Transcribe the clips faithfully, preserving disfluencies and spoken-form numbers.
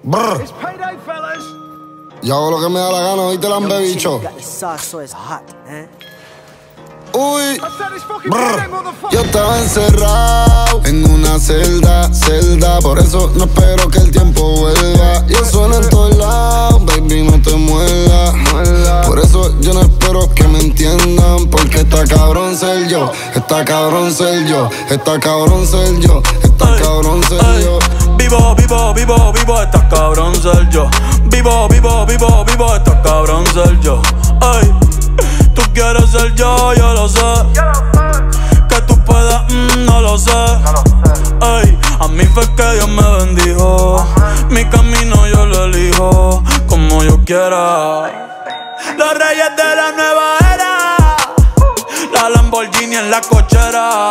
Brr. Yo hago lo que me da la gana, ¿oíste, lambe bicho? Uy, brr. Yo estaba encerrado en una celda, celda. Por eso no espero que el tiempo vuelva. Yo sueno en todos lados, baby, no te muerdas. Por eso yo no espero que me entiendan. Porque está cabrón ser yo, está cabrón ser yo, está cabrón ser yo, está cabrón ser yo. Vivo, vivo, vivo, vivo, está cabrón ser yo. Vivo, vivo, vivo, vivo, está cabrón ser yo. Ay, tú quieres ser yo, yo lo sé. Que tú puedas, mm, no lo sé. Ay, a mí fue que Dios me bendijo. Mi camino yo lo elijo como yo quiera. Los reyes de la nueva era, la Lamborghini en la cochera,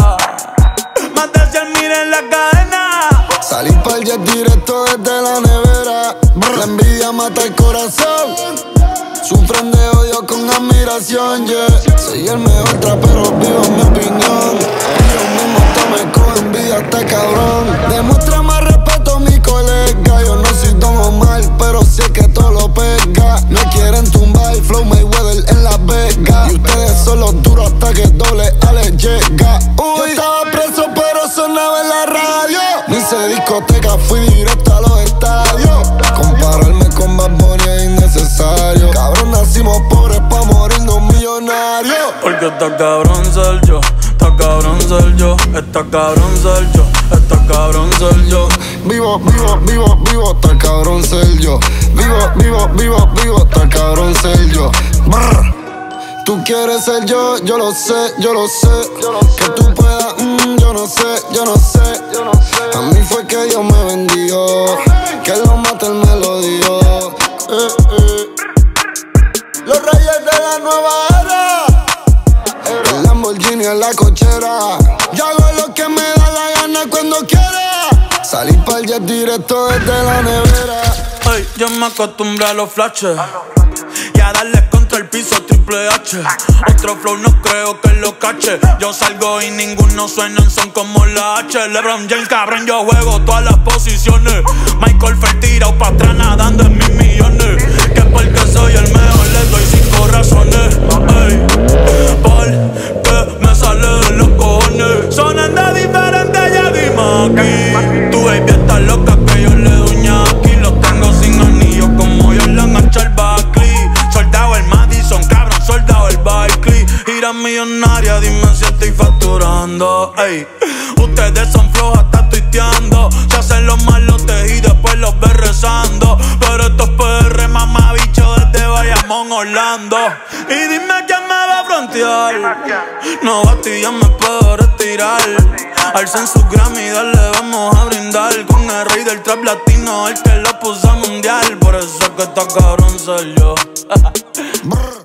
más de cien mil en la cadena. Salí pa'l jet directo desde la nevera. La envidia mata el corazón. Sufren de odio con admiración, yeah. Soy el mejor trapero vivo en mi opinión. Ellos mismos me cogen envidia, está cabrón. Demuestra más respeto a mi colega. Yo no soy Don Omar, pero sé que todo lo pega. No quieren tumbar, Flow Mayweather en Las Vegas. Y ustedes son los duros hasta que doble A les llega. Uy, yo estaba preso pero sonaba en la radio. Ni hice discoteca, fui directo a los estadios. Compararme con Bad Bunny es innecesario. Cabrón, nacimos pobres pa' morirnos millonarios. Porque está cabrón ser yo, está cabrón ser yo, está cabrón ser yo, está cabrón ser yo. Vivo, vivo, vivo, vivo, está cabrón ser yo. Vivo, vivo, vivo, vivo, está cabrón ser yo. Brr. Tú quieres ser yo, yo lo sé, yo lo sé. Que tú puedas, mm, yo no sé, yo no sé. A mí fue que Dios me bendijo. Que lo mate él me lo dio. Eh, eh. Los reyes de la nueva era. El Lamborghini en la cochera. Yo hago lo que me da la gana cuando quiera. Salí pa'l jet directo desde la nevera. Ay, yo me acostumbré a los flashes y a darle contra el piso triple H. Otro flow no creo que lo cache. Yo salgo y ninguno suena en son como la H. LeBron James, cabrón, yo juego todas las posiciones. Michael Phelps tirado pa' atrás nadando en mis millones. Que porque soy el mejor le doy cinco razones. Ey, porque me sale de los cojones. Sonan de diferente, ya dime aquí. Tu baby está loca que yo le doy ñaqui. Los tengo sin anillo como yo le han hecho el Buckley. Soldado el Madison, cabrón, soldado el Barkley. Gira millonaria, dime si estoy facturando. Ey, ustedes son flojos hasta tuiteando. Se hacen los malotes y después los ves rezando. Pero estos P R mamabichos desde Bayamón, Orlando. Y dime quién me va a frontear. No basti, ya me puedo retirar. Alcen su Grammy, dale, vamos a brindar. Con el rey del trap latino, el que lo puso mundial. Por eso es que está cabrón ser yo.